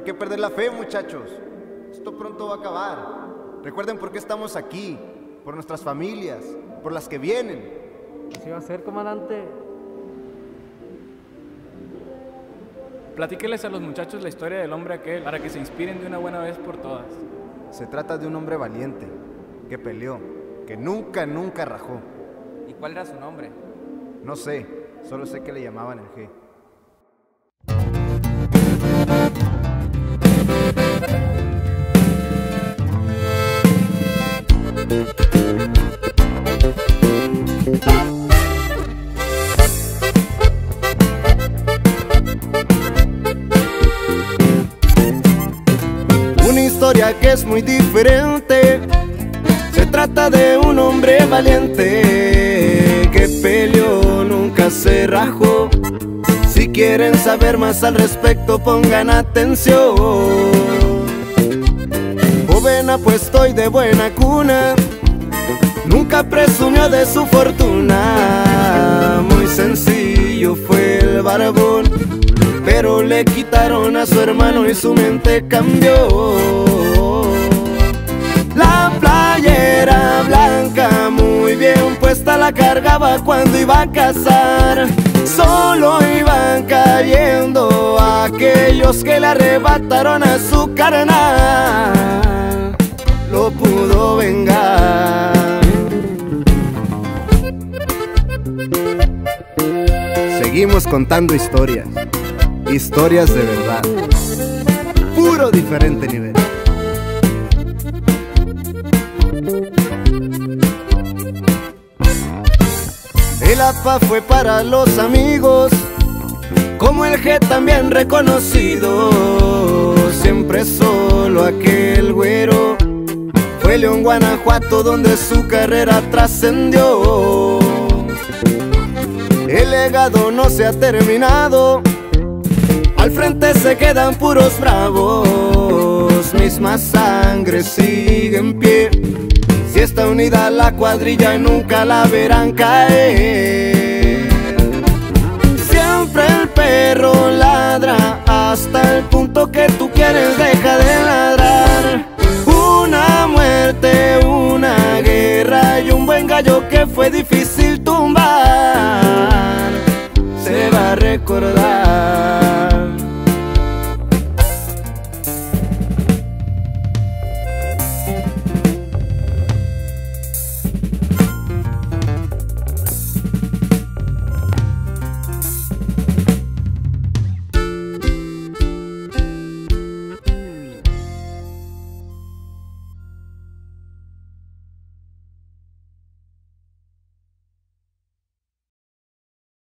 que perder la fe, muchachos. Esto pronto va a acabar. Recuerden por qué estamos aquí, por nuestras familias, por las que vienen. Así va a ser, comandante. Platíqueles a los muchachos la historia del hombre aquel para que se inspiren de una buena vez por todas. Se trata de un hombre valiente, que peleó, que nunca rajó. ¿Y cuál era su nombre? No sé, solo sé que le llamaban el G. Una historia que es muy diferente. Se trata de un hombre valiente que peleó, nunca se rajó. Si quieren saber más al respecto, pongan atención. Joven apuesto y de buena cuna, nunca presumió de su fortuna. Muy sencillo fue el barbón, pero le quitaron a su hermano y su mente cambió. La playera blanca muy bien puesta la cargaba cuando iba a cazar. Solo iban cayendo aquellos que le arrebataron a su carnal. Lo pudo vengar. Seguimos contando historias, historias de verdad, puro diferente nivel. El APA fue para los amigos, como el G también reconocido. Siempre solo aquel güero fue León, Guanajuato, donde su carrera trascendió. El legado no se ha terminado, al frente se quedan puros bravos. Misma sangre sigue en pie, si está unida la cuadrilla nunca la verán caer. Siempre el perro ladra hasta el punto que tú quieres deja de ladrar. Una muerte, una guerra y un buen gallo que fue difícil